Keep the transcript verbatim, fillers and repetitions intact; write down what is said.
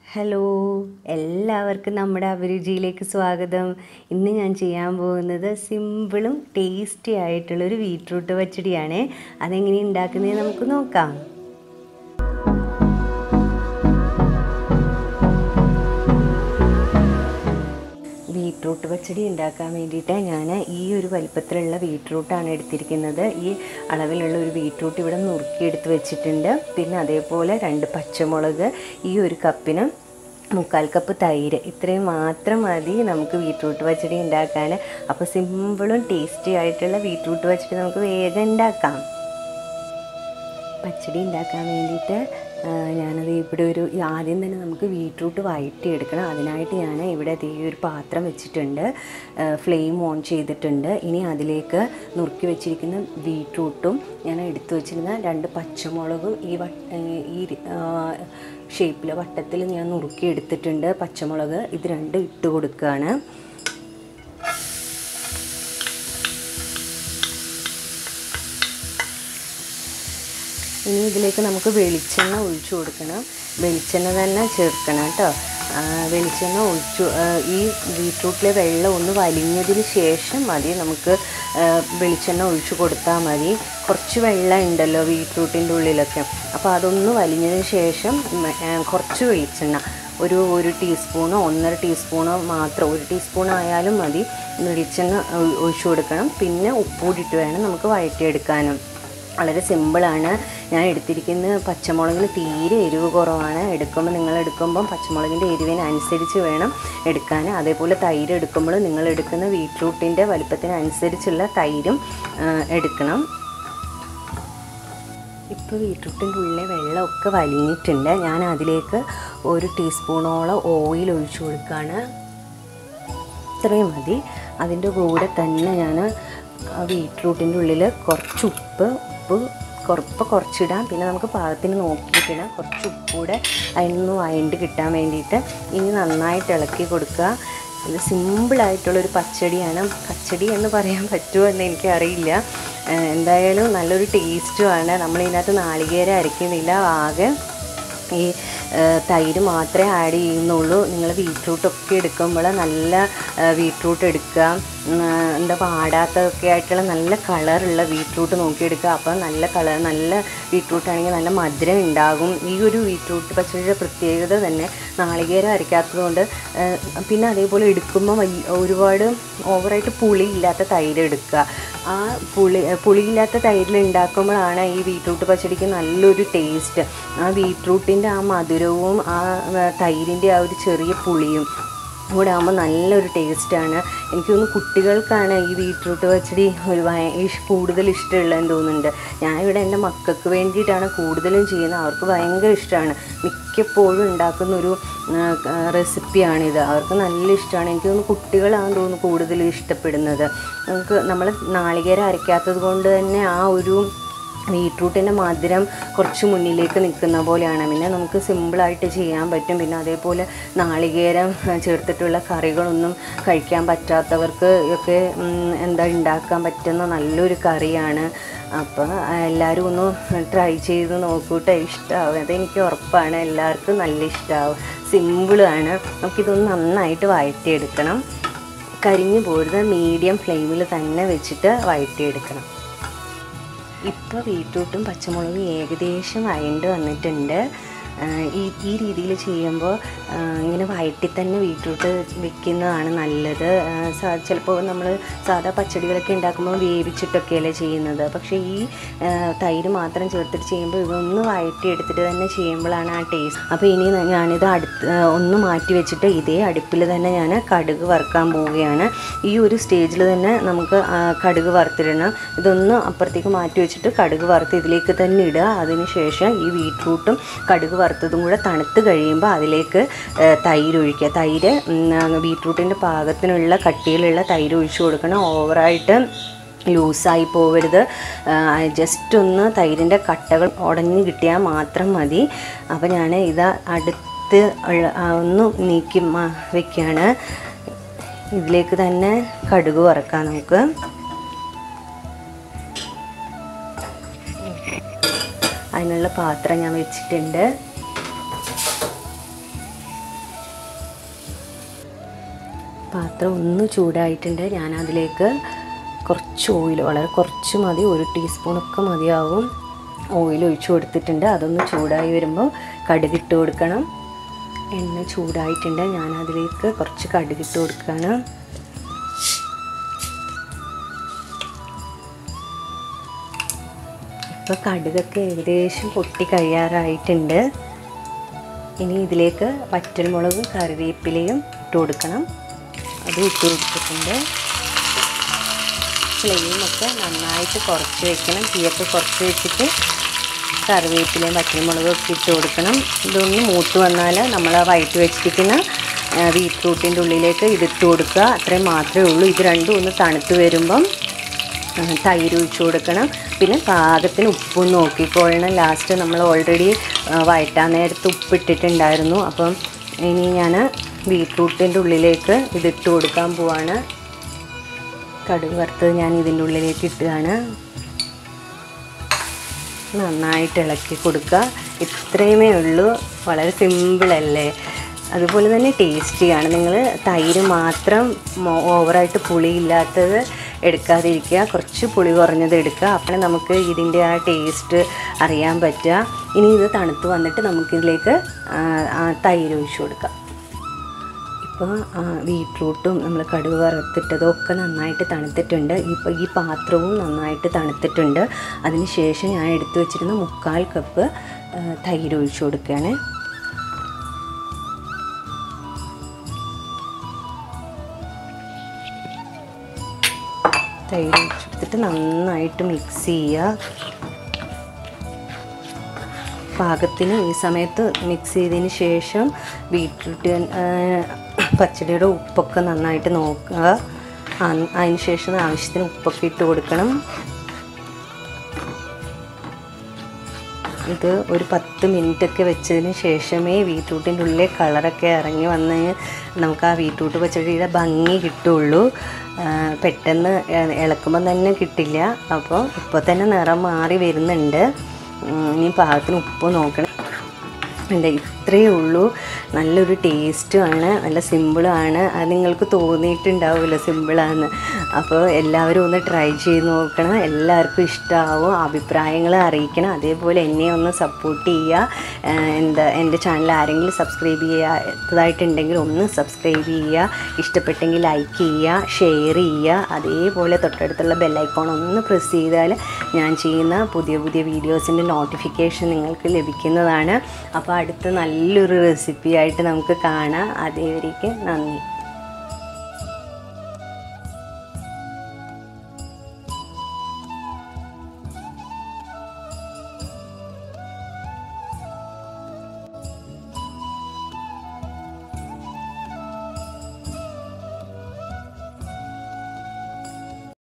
Hello, എല്ലാവർക്കും നമ്മുടെ അഭിരുചിയിലേക്ക് സ്വാഗതം. ഇന്ന് ഞാൻ ചെയ്യാൻ പോകുന്നത് സിമ്പിളും ടേസ്റ്റി ആയിട്ടുള്ളൊരു ബീട്രൂട്ട് പച്ചടിയാണ്. അതെങ്ങനെ ഉണ്ടാക്കുന്നത് നമുക്ക് നോക്കാം. ബീട്രൂട്ട് പച്ചടി ഉണ്ടാക്കാൻ വേണ്ടിയിട്ട് ഞാൻ ഈ ഒരു വലിപ്പത്തിലുള്ള ബീട്രൂട്ടാണ് എടുത്തിരിക്കുന്നത്. ഈ അളവിലുള്ള ഒരു ബീട്രൂട്ട് ഇവിടെ നുറുക്കിയെടുത്ത് വെച്ചിട്ടുണ്ട്. പിന്നെ അതേപോലെ രണ്ട് പച്ചമുളക്, ഈ ഒരു കപ്പിന് മുക്കാൽ കപ്പ് തൈര്, ഇത്രയും മാത്രം മതി നമുക്ക് ബീട്രൂട്ട് പച്ചടി ഉണ്ടാക്കാൻ. അപ്പോൾ സിമ്പിളും ടേസ്റ്റി ആയിട്ടുള്ള ബീട്രൂട്ട് പച്ചടി നമുക്ക് വേഗം ഉണ്ടാക്കാം. പച്ചടി ഉണ്ടാക്കാൻ വേണ്ടിയിട്ട് ഞാനത് ഇവിടെ ഒരു ആദ്യം തന്നെ നമുക്ക് ബീട്രൂട്ട് വഴറ്റിയെടുക്കണം. അതിനായിട്ട് ഞാൻ ഇവിടെ ഈ ഒരു പാത്രം വെച്ചിട്ടുണ്ട്, ഫ്ലെയിം ഓൺ ചെയ്തിട്ടുണ്ട്. ഇനി അതിലേക്ക് നുറുക്കി വെച്ചിരിക്കുന്ന ബീട്രൂട്ടും ഞാൻ എടുത്തു വെച്ചിരുന്ന രണ്ട് പച്ചമുളകും ഈ വ ഈ ഷേപ്പിൽ വട്ടത്തിൽ ഞാൻ നുറുക്കി എടുത്തിട്ടുണ്ട്. പച്ചമുളക് ഇത് രണ്ടും ഇട്ട് കൊടുക്കുകയാണ്. ഇനി ഇതിലേക്ക് നമുക്ക് വെളിച്ചെണ്ണ ഒഴിച്ചു കൊടുക്കണം. വെളിച്ചെണ്ണ തന്നെ ചേർക്കണം കേട്ടോ. വെളിച്ചെണ്ണ ഒഴിച്ചു ഈ ബീട്രൂട്ടിലെ വെള്ളം ഒന്ന് വലിഞ്ഞതിന് ശേഷം മതി നമുക്ക് വെളിച്ചെണ്ണ ഒഴിച്ചു കൊടുത്താൽ മതി. കുറച്ച് വെള്ളം ഉണ്ടല്ലോ ബീട്രൂട്ടിൻ്റെ ഉള്ളിലൊക്കെ, അപ്പോൾ അതൊന്ന് വലിഞ്ഞതിന് ശേഷം കുറച്ച് വെളിച്ചെണ്ണ, ഒരു ഒരു ടീസ്പൂണോ ഒന്നര ടീസ്പൂണോ മാത്രം, ഒരു ടീസ്പൂൺ ആയാലും മതി, വെളിച്ചെണ്ണ ഒഴിച്ചു കൊടുക്കണം. പിന്നെ ഉപ്പൂടിയിട്ട് വേണം നമുക്ക് വഴറ്റിയെടുക്കാനും. വളരെ സിമ്പിളാണ്. ഞാൻ എടുത്തിരിക്കുന്ന പച്ചമുളകിന് തീരെ എരിവ് കുറവാണ്. എടുക്കുമ്പോൾ നിങ്ങൾ എടുക്കുമ്പം പച്ചമുളകിൻ്റെ എരിവിനനുസരിച്ച് വേണം എടുക്കാൻ. അതേപോലെ തൈര് എടുക്കുമ്പോൾ നിങ്ങൾ എടുക്കുന്ന ബീട്രൂട്ടിൻ്റെ വലിപ്പത്തിനനുസരിച്ചുള്ള തൈരും എടുക്കണം. ഇപ്പോൾ ബീട്രൂട്ടിൻ്റെ ഉള്ളിലെ വെള്ളമൊക്കെ വലിഞ്ഞിട്ടുണ്ട്. ഞാൻ അതിലേക്ക് ഒരു ടീസ്പൂണോളം ഓയിൽ ഒഴിച്ചു കൊടുക്കുകയാണ്. ഇത്രയും മതി. അതിൻ്റെ കൂടെ തന്നെ ഞാൻ ബീട്രൂട്ടിൻ്റെ ഉള്ളിൽ കുറച്ച് ഉപ്പ് ഉപ്പ് കുറപ്പ് കുറച്ചിടാം. പിന്നെ നമുക്ക് പാകത്തിന് നോക്കിയിട്ടിടാം. കുറച്ച് ഉപ്പൂടെ അതിനൊന്ന് വഴണ്ട് കിട്ടാൻ വേണ്ടിയിട്ട് ഇനി നന്നായിട്ട് ഇളക്കി കൊടുക്കുക. ഇത് സിമ്പിളായിട്ടുള്ളൊരു പച്ചടിയാണ്. പച്ചടി എന്ന് പറയാൻ പറ്റുമോ എന്ന് എനിക്കറിയില്ല. എന്തായാലും നല്ലൊരു ടേസ്റ്റുമാണ്. നമ്മളിതിനകത്ത് നാളികേരം അരയ്ക്കുന്നില്ല, ആകെ ഈ തൈര് മാത്രമേ ആഡ് ചെയ്യുന്നുള്ളൂ. നിങ്ങൾ ബീട്രൂട്ടൊക്കെ എടുക്കുമ്പോൾ നല്ല ബീട്രൂട്ട് എടുക്കുക, എന്താ പാടാത്തതൊക്കെ ആയിട്ടുള്ള നല്ല കളറുള്ള ബീട്രൂട്ട് നോക്കിയെടുക്കുക. അപ്പോൾ നല്ല കളർ നല്ല ബീട്രൂട്ടാണെങ്കിൽ നല്ല മധുരം ഉണ്ടാകും. ഈ ഒരു ബീട്രൂട്ട് പച്ചടിയുടെ പ്രത്യേകത തന്നെ നാളികേരം അരയ്ക്കാത്തത് കൊണ്ട്. പിന്നെ അതേപോലെ എടുക്കുമ്പോൾ വലിയ ഒരുപാട് ഓവറായിട്ട് പുളിയില്ലാത്ത തൈര് എടുക്കുക. ആ പുളി പുളിയില്ലാത്ത തൈരിൽ ഉണ്ടാക്കുമ്പോഴാണ് ഈ ബീട്രൂട്ട് പച്ചടിക്ക് നല്ലൊരു ടേസ്റ്റ്. ആ ബീട്രൂട്ടിൻ്റെ ആ മധുരവും ആ തൈരിൻ്റെ ആ ഒരു ചെറിയ പുളിയും കൂടെ ആകുമ്പോൾ നല്ലൊരു ടേസ്റ്റാണ്. എനിക്ക് തോന്നുന്നു കുട്ടികൾക്കാണ് ഈ ബീട്രൂട്ട് പച്ചടി ഒരു കൂടുതൽ ഇഷ്ടമുള്ളതെന്ന് തോന്നുന്നുണ്ട്. ഞാനിവിടെ എൻ്റെ മക്കൾക്ക് വേണ്ടിയിട്ടാണ് കൂടുതലും ചെയ്യുന്നത്. അവർക്ക് ഭയങ്കര ഇഷ്ടമാണ്. മിക്കപ്പോഴും ഉണ്ടാക്കുന്നൊരു റെസിപ്പിയാണിത്. അവർക്ക് നല്ല ഇഷ്ടമാണ്. എനിക്ക് തോന്നുന്നു കുട്ടികളാണെന്ന് തോന്നുന്നു കൂടുതൽ ഇഷ്ടപ്പെടുന്നത്. നമുക്ക് നമ്മൾ നാളികേരം അരയ്ക്കാത്തത് കൊണ്ട് തന്നെ ആ ഒരു ബീട്രൂട്ടിൻ്റെ മധുരം കുറച്ച് മുന്നിലേക്ക് നിൽക്കുന്ന പോലെയാണ്. പിന്നെ നമുക്ക് സിമ്പിളായിട്ട് ചെയ്യാൻ പറ്റും. പിന്നെ അതേപോലെ നാളികേരം ചേർത്തിട്ടുള്ള കറികളൊന്നും കഴിക്കാൻ പറ്റാത്തവർക്ക് ഒക്കെ എന്താ ഉണ്ടാക്കാൻ പറ്റുന്ന നല്ലൊരു കറിയാണ്. അപ്പോൾ എല്ലാവരും ഒന്ന് ട്രൈ ചെയ്ത് നോക്കൂട്ടെ. ഇഷ്ടമാവും, അതെനിക്ക് ഉറപ്പാണ്. എല്ലാവർക്കും നല്ല ഇഷ്ടമാവും. സിമ്പിളാണ്. നമുക്കിതൊന്ന് നന്നായിട്ട് വഴറ്റിയെടുക്കണം. കരിഞ്ഞു പോരുത്, മീഡിയം ഫ്ലെയിമിൽ തന്നെ വെച്ചിട്ട് വഴറ്റിയെടുക്കണം. ഇപ്പോൾ ബീട്രൂട്ടും പച്ചമുളകും ഏകദേശം വഴണ്ട് വന്നിട്ടുണ്ട്. ഈ ഈ രീതിയിൽ ചെയ്യുമ്പോൾ ഇങ്ങനെ വഴറ്റി തന്നെ ബീട്രൂട്ട് വെക്കുന്നതാണ് നല്ലത്. ചിലപ്പോൾ നമ്മൾ സാധാ പച്ചടികളൊക്കെ ഉണ്ടാക്കുമ്പോൾ വേവിച്ചിട്ടൊക്കെയല്ലേ ചെയ്യുന്നത്. പക്ഷേ ഈ തൈര് മാത്രം ചേർത്തിട്ട് ചെയ്യുമ്പോൾ ഇതൊന്ന് വഴറ്റി എടുത്തിട്ട് തന്നെ ചെയ്യുമ്പോഴാണ് ആ ടേസ്റ്റ്. അപ്പോൾ ഇനി ഞാനിത് അടുത്ത് ഒന്ന് മാറ്റി വെച്ചിട്ട് ഇതേ അടുപ്പിൽ തന്നെ ഞാൻ കടുക് വറുക്കാൻ പോവുകയാണ്. ഈ ഒരു സ്റ്റേജിൽ തന്നെ നമുക്ക് കടുക് വറുത്തിടണം. ഇതൊന്ന് അപ്പുറത്തേക്ക് മാറ്റി വെച്ചിട്ട് കടുക് വറുത്ത് ഇതിലേക്ക് തന്നെ ഇടുക. അതിന് ശേഷം ഈ ബീട്രൂട്ടും കടുക് വറുത്തതും കൂടെ തണുത്ത് കഴിയുമ്പോൾ അതിലേക്ക് തൈര് ഒഴിക്കുക. തൈര് ബീട്രൂട്ടിൻ്റെ പാകത്തിനുള്ള കട്ടിയിലുള്ള തൈര് ഒഴിച്ചു കൊടുക്കണം. ഓവറായിട്ട് ലൂസായി പോവരുത്. ജസ്റ്റ് ഒന്ന് തൈരിൻ്റെ കട്ടകൾ ഉടഞ്ഞ് കിട്ടിയാൽ മാത്രം മതി. അപ്പോൾ ഞാൻ ഇത് അടുത്ത് ഒന്ന് നീക്കി വയ്ക്കുകയാണ്. ഇതിലേക്ക് തന്നെ കടുക് വറുക്കാം നമുക്ക്. അതിനുള്ള പാത്രം ഞാൻ വെച്ചിട്ടുണ്ട്. പാത്രം ഒന്ന് ചൂടായിട്ടുണ്ട്. ഞാൻ അതിലേക്ക് കുറച്ച് ഓയിൽ, വളരെ കുറച്ച് മതി, ഒരു ടീസ്പൂണൊക്കെ മതിയാവും, ഓയിൽ ഒഴിച്ച് കൊടുത്തിട്ടുണ്ട്. അതൊന്ന് ചൂടായി വരുമ്പോൾ കടുകിട്ട് കൊടുക്കണം. എണ്ണ ചൂടായിട്ടുണ്ട്. ഞാൻ അതിലേക്ക് കുറച്ച് കടുകിട്ട് കൊടുക്കുകയാണ്. ഇപ്പോൾ കടുകൊക്കെ ഏകദേശം പൊട്ടി കഴിയാറായിട്ടുണ്ട്. ഇനി ഇതിലേക്ക് വറ്റൽമുളകും കറിവേപ്പിലയും ഇട്ട് കൊടുക്കണം. അതും ഇട്ട് കൊടുത്തിട്ടുണ്ട്. ഫ്ലെയിമൊക്കെ നന്നായിട്ട് കുറച്ച് വയ്ക്കണം. തീയൊക്കെ കുറച്ച് വെച്ചിട്ട് കറിവേപ്പിലയും വറ്റൽമുളകും ഒക്കെ ഇട്ട് കൊടുക്കണം. ഇതൊന്ന് മൂത്ത് വന്നാൽ നമ്മൾ ആ വഴറ്റി വെച്ചിരിക്കുന്ന ബീറ്റ്റൂട്ടിൻ്റെ ഉള്ളിലേക്ക് ഇതിട്ട് കൊടുക്കുക. അത്രയും മാത്രമേ ഉള്ളൂ. ഇത് രണ്ടും ഒന്ന് തണുത്ത് വരുമ്പം തൈര് ഒഴിച്ച് കൊടുക്കണം. പിന്നെ പാകത്തിന് ഉപ്പും നോക്കിക്കൊള്ളണം. ലാസ്റ്റ് നമ്മൾ ഓൾറെഡി വഴറ്റാൻ നേരത്ത് ഉപ്പിട്ടിട്ടുണ്ടായിരുന്നു. അപ്പം ഇനി ഞാൻ ബീറ്റ്റൂട്ടിൻ്റെ ഉള്ളിലേക്ക് ഇതിട്ട് കൊടുക്കാൻ പോവാണ്. കടുക് വറുത്തത് ഞാൻ ഇതിൻ്റെ ഉള്ളിലേക്ക് ഇട്ടുകയാണ്. നന്നായിട്ട് ഇളക്കി കൊടുക്കുക. ഇത്രയുമേ ഉള്ളൂ. വളരെ സിമ്പിളല്ലേ, അതുപോലെ തന്നെ ടേസ്റ്റിയാണ്. നിങ്ങൾ തൈര് മാത്രം ഓവറായിട്ട് പുളിയില്ലാത്തത് എടുക്കാതിരിക്കുക, കുറച്ച് പുളി കുറഞ്ഞത് എടുക്കുക. അപ്പോൾ നമുക്ക് ഇതിൻ്റെ ആ ടേസ്റ്റ് അറിയാൻ പറ്റുക. ഇനി ഇത് തണുത്ത് വന്നിട്ട് നമുക്കിതിലേക്ക് തൈര് ഒഴിച്ച് കൊടുക്കാം. ഇപ്പോൾ ബീറ്റ്റൂട്ടും നമ്മൾ കടുക് വറുത്തിട്ടതും ഒക്കെ നന്നായിട്ട് തണുത്തിട്ടുണ്ട്. ഇപ്പോൾ ഈ പാത്രവും നന്നായിട്ട് തണുത്തിട്ടുണ്ട്. അതിന് ശേഷം ഞാൻ എടുത്തു വെച്ചിരുന്ന മുക്കാൽ കപ്പ് തൈര് ഒഴിച്ച് കൊടുക്കുകയാണ്. തൈര് ഒഴിച്ചെടുത്തിട്ട് നന്നായിട്ട് മിക്സ് ചെയ്യുക. പാകത്തിന് ഈ സമയത്ത് മിക്സ് ചെയ്തതിന് ശേഷം ബീറ്റ്റൂട്ട് പച്ചടിയുടെ ഉപ്പൊക്കെ നന്നായിട്ട് നോക്കുക. അതിന് ശേഷം ആവശ്യത്തിന് ഉപ്പൊക്കെ ഇട്ട് കൊടുക്കണം. ഇത് ഒരു പത്ത് മിനിറ്റൊക്കെ വെച്ചതിന് ശേഷമേ ബീറ്റ്റൂട്ടിൻ്റെ ഉള്ളിലെ കളറൊക്കെ ഇറങ്ങി വന്ന് നമുക്ക് ആ ബീറ്റ്റൂട്ട് പച്ചടിയുടെ ഭംഗി കിട്ടുള്ളൂ. പെട്ടെന്ന് ഇളക്കുമ്പം തന്നെ കിട്ടില്ല. അപ്പോൾ ഇപ്പോൾ തന്നെ നിറം മാറി വരുന്നുണ്ട്. ഇനി പാകത്തിന് ഉപ്പ് നോക്കണം. ഉണ്ട്, ഇത്രയേ ഉള്ളൂ. നല്ലൊരു ടേസ്റ്റുമാണ്, നല്ല സിമ്പിളാണ്. അത് നിങ്ങൾക്ക് തോന്നിയിട്ടുണ്ടാവുമല്ലോ സിമ്പിളാണെന്ന്. അപ്പോൾ എല്ലാവരും ഒന്ന് ട്രൈ ചെയ്ത് നോക്കണം. എല്ലാവർക്കും ഇഷ്ടമാവും. അഭിപ്രായങ്ങൾ അറിയിക്കണം. അതേപോലെ എന്നെ ഒന്ന് സപ്പോർട്ട് ചെയ്യുക. എന്താ എൻ്റെ ചാനൽ ആരെങ്കിലും സബ്സ്ക്രൈബ് ചെയ്യാത്തതായിട്ടുണ്ടെങ്കിൽ ഒന്ന് സബ്സ്ക്രൈബ് ചെയ്യുക. ഇഷ്ടപ്പെട്ടെങ്കിൽ ലൈക്ക് ചെയ്യുക, ഷെയർ ചെയ്യുക. അതേപോലെ തൊട്ടടുത്തുള്ള ബെല്ലൈക്കോൺ ഒന്ന് പ്രസ് ചെയ്താൽ ഞാൻ ചെയ്യുന്ന പുതിയ പുതിയ വീഡിയോസിൻ്റെ നോട്ടിഫിക്കേഷൻ നിങ്ങൾക്ക് ലഭിക്കുന്നതാണ്. അപ്പോൾ അടുത്ത നല്ലൊരു റെസിപ്പി ആയിട്ട് നമുക്ക് കാണാം. അതേവരേക്കും നന്ദി.